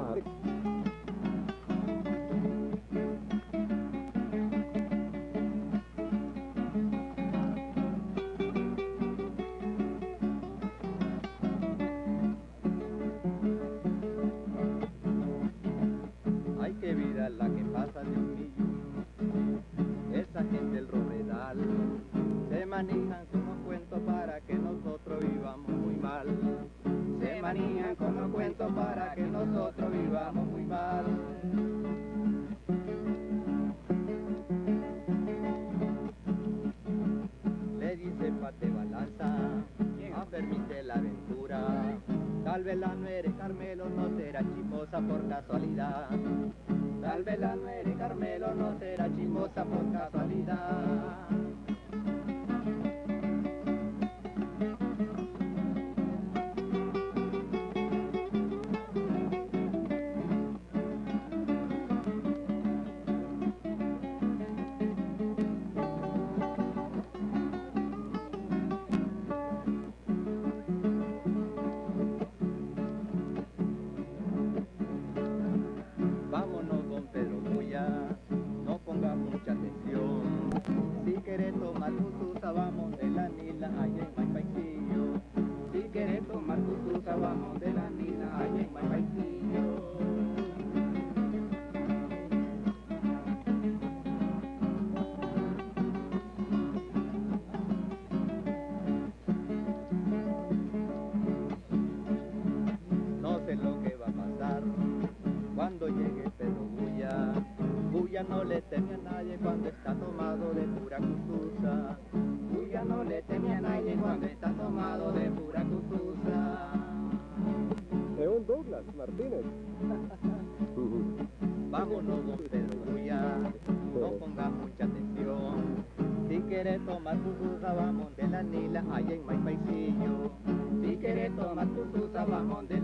trabajar. Ay, qué vida la que pasa, Dios mío. Esa gente del Robredal se manejan con los cuentos para que nosotros vivamos muy mal. Se manejan con los cuentos para que nosotros vivamos muy mal. Le dice Pate Balanza, no permite la aventura. Tal vez la nuere Carmelo no será chismosa por casualidad. Tal vez la nuere Carmelo no será chismosa por casualidad. Vámonos, don Pedro Bulla, no ponga mucha atención. Si querés tomar tutusa, vamos de la Nila allá en Maipaitillo. Si querés tomar tutusa, vamos de la Nila allá en Maipaitillo. No sé lo que va a pasar cuando llegue Pedro Bulla. Bulla no le teme a nadie cuando está tomado de pura cutusa. Bulla no le teme a nadie cuando está tomado de pura cutusa. Según Douglas Martínez. Vámonos, don Pedro Bulla, no ponga mucha atención. Si quieres tomar tutusa, vamos de la Nila allá en Maipaitillo. Si quieres tomar tutusa, vamos de